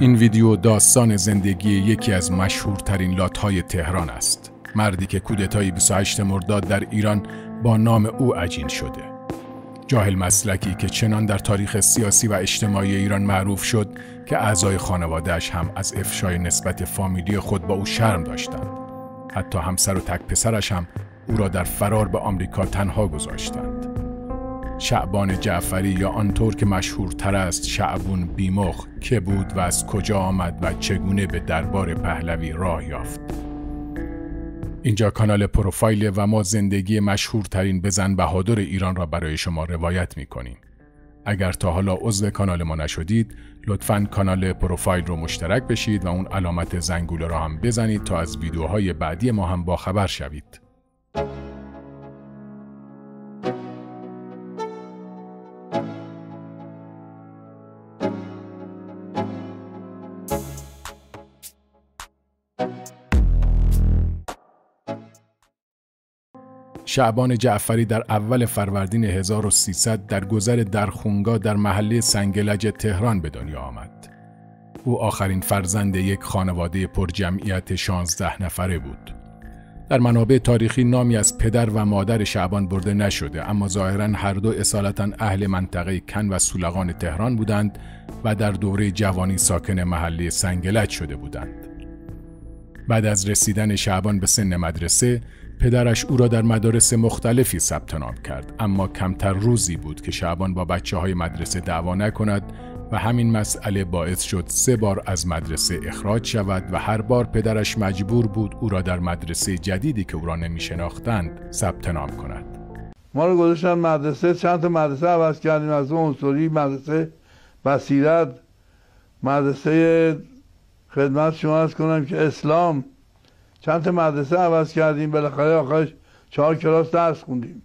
این ویدیو داستان زندگی یکی از مشهورترین لات‌های تهران است. مردی که کودتای 28 مرداد در ایران با نام او عجین شده. جاهل مسلکی که چنان در تاریخ سیاسی و اجتماعی ایران معروف شد که اعضای خانواده‌اش هم از افشای نسبت فامیلی خود با او شرم داشتند. حتی همسر و تک پسرش هم او را در فرار به آمریکا تنها گذاشتند. شعبان جعفری یا آنطور که مشهورتر است شعبون بیمخ که بود و از کجا آمد و چگونه به دربار پهلوی راه یافت. اینجا کانال پروفایل و ما زندگی مشهورترین بزن بهادر ایران را برای شما روایت می‌کنیم. اگر تا حالا عضو کانال ما نشدید، لطفاً کانال پروفایل رو مشترک بشید و اون علامت زنگوله را هم بزنید تا از ویدیوهای بعدی ما هم با خبر شوید. شعبان جعفری در اول فروردین 1300 در گذر درخونگا در محله سنگلج تهران به دنیا آمد. او آخرین فرزند یک خانواده پرجمعیت 16 نفره بود. در منابع تاریخی نامی از پدر و مادر شعبان برده نشده، اما ظاهراً هر دو اصالتاً اهل منطقه کن و سولغان تهران بودند و در دوره جوانی ساکن محله سنگلج شده بودند. بعد از رسیدن شعبان به سن مدرسه، پدرش او را در مدارس مختلفی ثبت نام کرد، اما کمتر روزی بود که شعبان با بچه‌های مدرسه دعوا نکند و همین مسئله باعث شد 3 بار از مدرسه اخراج شود و هر بار پدرش مجبور بود او را در مدرسه جدیدی که او را نمی‌شناختند ثبت نام کند. ما رو گذاشتن مدرسه، چند تا مدرسه عوض کردیم، از عنصری، مدرسه بصیرت، مدرسه خدمت شما عرض کنم که اسلام، چند تا مدرسه عوض کردیم، بالاخره آخرش 4 کلاس درس خوندیم.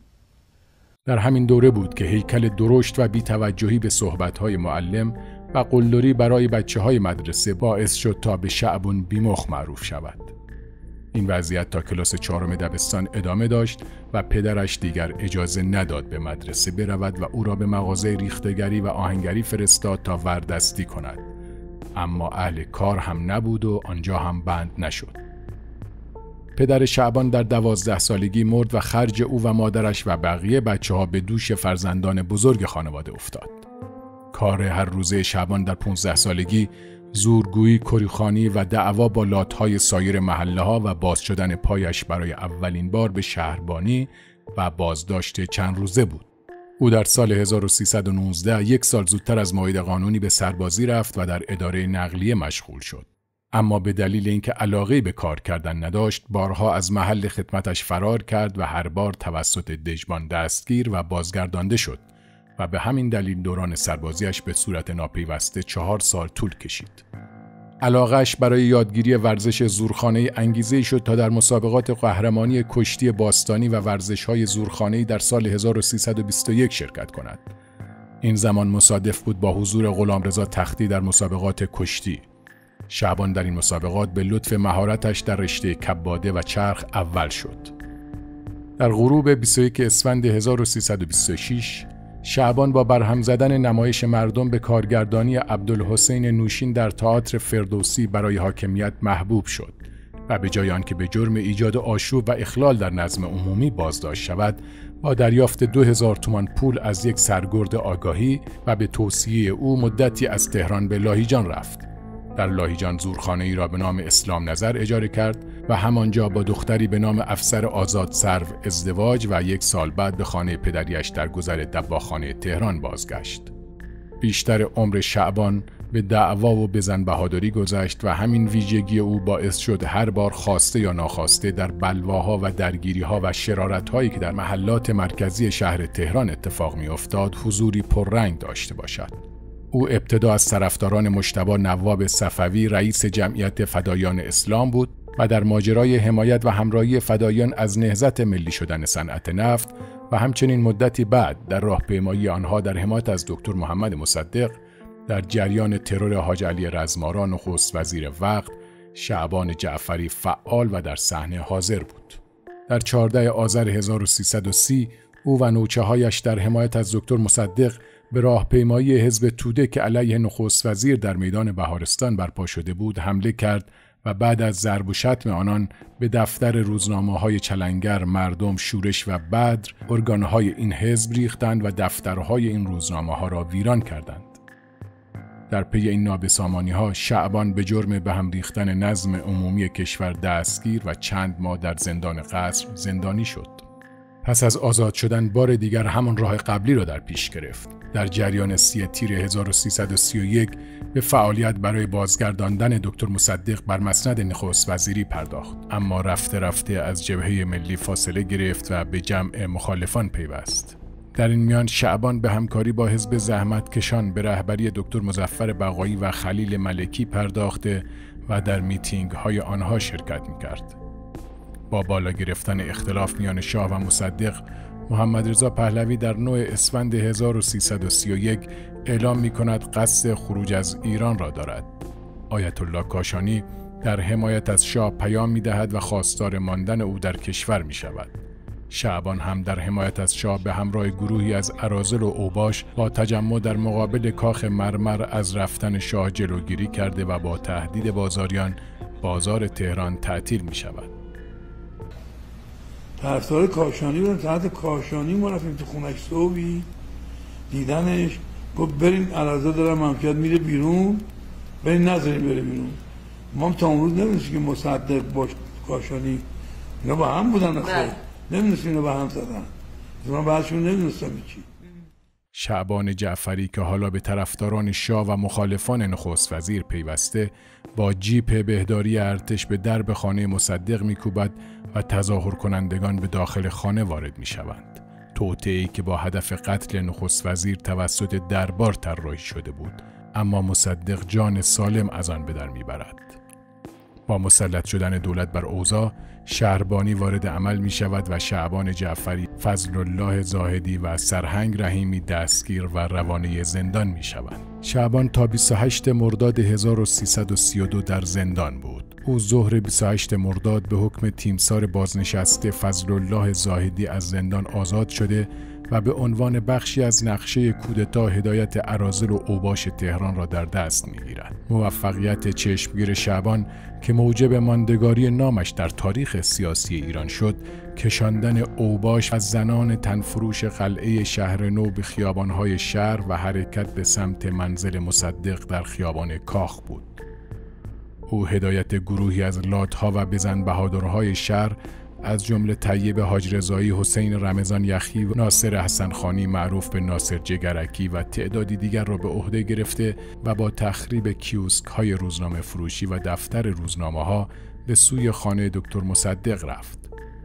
در همین دوره بود که هیکل درشت و بی‌توجهی به صحبت‌های معلم و قلدری برای بچه‌های مدرسه باعث شد تا به شعبون بیمخ معروف شود. این وضعیت تا کلاس 4 دبستان ادامه داشت و پدرش دیگر اجازه نداد به مدرسه برود و او را به مغازه ریختگری و آهنگری فرستاد تا وردستی کند. اما اهل کار هم نبود و آنجا هم بند نشد. پدر شعبان در 12 سالگی مرد و خرج او و مادرش و بقیه بچه‌ها به دوش فرزندان بزرگ خانواده افتاد. کار هر روزه شعبان در 15 سالگی زورگویی، کریخوانی و دعوا با لات‌های سایر محله‌ها و باز شدن پایش برای اولین بار به شهربانی و بازداشت چند روزه بود. او در سال 1319 1 سال زودتر از موعد قانونی به سربازی رفت و در اداره نقلیه مشغول شد. اما به دلیل اینکه علاقه‌ای به کار کردن نداشت، بارها از محل خدمتش فرار کرد و هر بار توسط دژبان دستگیر و بازگردانده شد و به همین دلیل دوران سربازیش به صورت ناپیوسته 4 سال طول کشید. علاقه‌اش برای یادگیری ورزش زورخانه‌ای انگیزه‌ای شد تا در مسابقات قهرمانی کشتی باستانی و ورزش‌های زورخانه‌ای در سال 1321 شرکت کند. این زمان مصادف بود با حضور غلامرضا تختی در مسابقات کشتی. شعبان در این مسابقات به لطف مهارتش در رشته کباده و چرخ اول شد. در غروب 21 اسفند 1326 شعبان با برهم زدن نمایش مردم به کارگردانی عبدالحسین نوشین در تئاتر فردوسی برای حاکمیت محبوب شد و به جای آنکه به جرم ایجاد آشوب و اخلال در نظم عمومی بازداشت شود، با دریافت 2000 تومان پول از یک سرگرد آگاهی و به توصیه او مدتی از تهران به لاهیجان رفت. در لاهیجان زورخانه‌ای را به نام اسلام نظر اجاره کرد و همانجا با دختری به نام افسر آزاد سرو ازدواج و 1 سال بعد به خانه پدریش در گذر دباخانه تهران بازگشت. بیشتر عمر شعبان به دعوا و بزن بهادری گذشت و همین ویژگی او باعث شد هر بار خواسته یا ناخواسته در بلواها و درگیری‌ها و شرارت‌هایی که در محلات مرکزی شهر تهران اتفاق می‌افتاد حضوری پررنگ داشته باشد. او ابتدا از طرفداران مجتبی نواب صفوی رئیس جمعیت فدایان اسلام بود و در ماجرای حمایت و همراهی فدایان از نهضت ملی شدن صنعت نفت و همچنین مدتی بعد در راهپیمایی آنها در حمایت از دکتر محمد مصدق در جریان ترور حاج علی رزمارا نخست وزیر وقت، شعبان جعفری فعال و در صحنه حاضر بود. در 14 آذر 1330 او و نوچه‌هایش در حمایت از دکتر مصدق به راهپیمایی حزب توده که علیه نخست وزیر در میدان بهارستان برپا شده بود حمله کرد و بعد از ضرب و شتم آنان به دفتر روزنامه‌های چلنگر، مردم، شورش و بدر ارگان‌های این حزب ریختند و دفترهای این روزنامه‌ها را ویران کردند. در پی این نابسامانی‌ها شعبان به جرم به هم ریختن نظم عمومی کشور دستگیر و چند ماه در زندان قصر زندانی شد. پس از آزاد شدن بار دیگر همان راه قبلی را در پیش گرفت. در جریان 30 تیر 1331 به فعالیت برای بازگرداندن دکتر مصدق بر مسند نخست وزیری پرداخت، اما رفته رفته از جبهه ملی فاصله گرفت و به جمع مخالفان پیوست. در این میان شعبان به همکاری با حزب زحمتکشان به رهبری دکتر مظفر بقایی و خلیل ملکی پرداخته و در میتینگ های آنها شرکت میکرد. با بالا گرفتن اختلاف میان شاه و مصدق، محمد رضا پهلوی در 9 اسفند 1331 اعلام می‌کند قصد خروج از ایران را دارد. آیت الله کاشانی در حمایت از شاه پیام می‌دهد و خواستار ماندن او در کشور می‌شود. شعبان هم در حمایت از شاه به همراه گروهی از اراذل و اوباش با تجمع در مقابل کاخ مرمر از رفتن شاه جلوگیری کرده و با تهدید بازاریان بازار تهران تعطیل می‌شود. طرفدار کاشانی بودن. تحت کاشانی ما رفتیم تو خونش صبحی دیدنش، گفت بریم اراذل دارم مملکت میره بیرون، بریم نذاریم بره بیرون. ما هم تا اون روز نمیدونستیم که مصدق با کاشانی اینا با هم بودن، خود نمیدونستیم اینا با هم زدن، من بعدشون نمیدونستم چی. شعبان جعفری که حالا به طرفداران شاه و مخالفان نخست وزیر پیوسته، با جیپ بهداری ارتش به درب خانه مصدق میکوبد و تظاهر کنندگان به داخل خانه وارد میشوند. توطئه‌ای که با هدف قتل نخست وزیر توسط دربار طراحی شده بود، اما مصدق جان سالم از آن به در میبرد. با مسلط شدن دولت بر اوضاع، شهربانی وارد عمل می شود و شعبان جعفری، فضل الله زاهدی و سرهنگ رحیمی دستگیر و روانه زندان می شوند. شعبان تا 28 مرداد 1332 در زندان بود. او ظهر 28 مرداد به حکم تیمسار بازنشسته فضل الله زاهدی از زندان آزاد شده و به عنوان بخشی از نقشه کودتا هدایت اراذل و اوباش تهران را در دست می‌گیرد. موفقیت چشمگیر شعبان که موجب ماندگاری نامش در تاریخ سیاسی ایران شد، کشاندن اوباش از زنان تنفروش قلعه شهر نو به خیابان‌های شهر و حرکت به سمت منزل مصدق در خیابان کاخ بود. او هدایت گروهی از لات‌ها و بزن بهادرهای شهر از جمله طیب حاج رضایی، حسین رمضان یخی و ناصر حسن خانی معروف به ناصر جگرکی و تعدادی دیگر را به عهده گرفته و با تخریب کیوسک‌های روزنامه فروشی و دفتر روزنامه‌ها به سوی خانه دکتر مصدق رفت.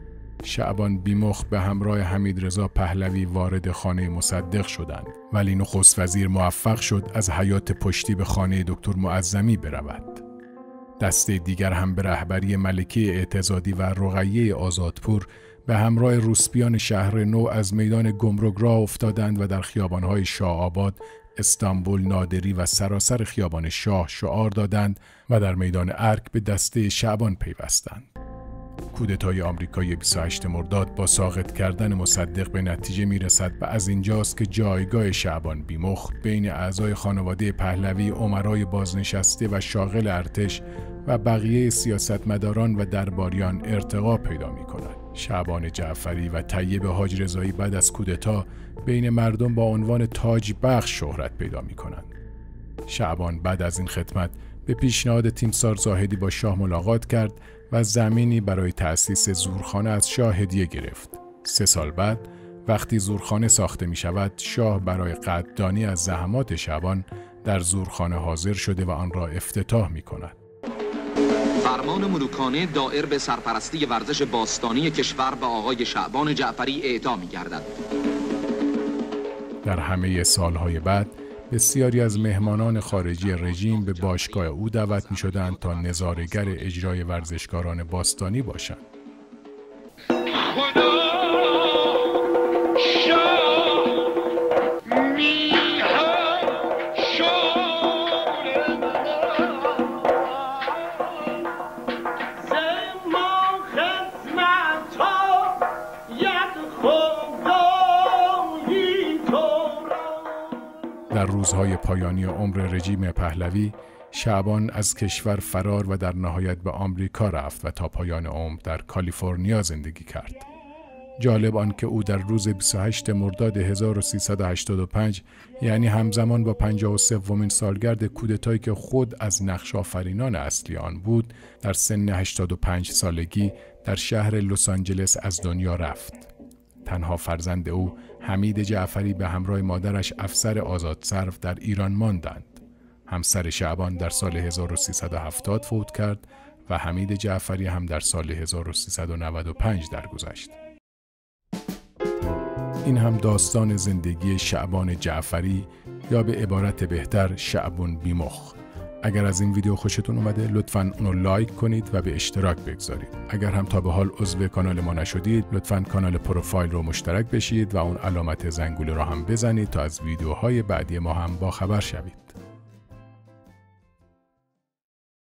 شعبان بیمخ به همراه حمیدرضا پهلوی وارد خانه مصدق شدند، ولی نخست وزیر موفق شد از حیاط پشتی به خانه دکتر معظمی برود. دسته دیگر هم به رهبری ملکه اعتزادی و رقیه آزادپور به همراه روسپیان شهر نو از میدان گمرک راه افتادند و در خیابان‌های شاه آباد، استانبول، نادری و سراسر خیابان شاه شعار دادند و در میدان ارگ به دسته شعبان پیوستند. کودتای آمریکایی 28 مرداد با ساقط کردن مصدق به نتیجه میرسد و از اینجاست که جایگاه شعبان بیمخ بین اعضای خانواده پهلوی، امرای بازنشسته و شاغل ارتش و بقیه سیاستمداران و درباریان ارتقا پیدا می کند. شعبان جعفری و طیب حاج رضایی بعد از کودتا بین مردم با عنوان تاج بخش شهرت پیدا می کنند. شعبان بعد از این خدمت به پیشنهاد تیمسار زاهدی با شاه ملاقات کرد و زمینی برای تأسیس زورخانه از شاه هدیه گرفت. 3 سال بعد وقتی زورخانه ساخته می شود، شاه برای قدردانی از زحمات شعبان در زورخانه حاضر شده و آن را افتتاح می کند. فرمان ملوکانه دائر به سرپرستی ورزش باستانی کشور به آقای شعبان جعفری اعطا می گردد. در همه سالهای بعد بسیاری از مهمانان خارجی رژیم به باشگاه او دعوت می شدند تا نظاره‌گر اجرای ورزشکاران باستانی باشند. روزهای پایانی عمر رژیم پهلوی، شعبان از کشور فرار و در نهایت به آمریکا رفت و تا پایان عمر در کالیفرنیا زندگی کرد. جالب آن که او در روز 28 مرداد 1385 یعنی همزمان با 53مین سالگرد کودتایی که خود از نقش آفرینان اصلی آن بود، در سن 85 سالگی در شهر لس آنجلس از دنیا رفت. تنها فرزند او حمید جعفری به همراه مادرش افسر آزادسرو در ایران ماندند. همسر شعبان در سال 1370 فوت کرد و حمید جعفری هم در سال 1395 درگذشت. این هم داستان زندگی شعبان جعفری، یا به عبارت بهتر شعبون بیمخ. اگر از این ویدیو خوشتون اومده لطفاً اونو لایک کنید و به اشتراک بگذارید. اگر هم تا به حال عضو کانال ما نشدید لطفاً کانال پروفایل رو مشترک بشید و اون علامت زنگوله رو هم بزنید تا از ویدیوهای بعدی ما هم با خبر شوید.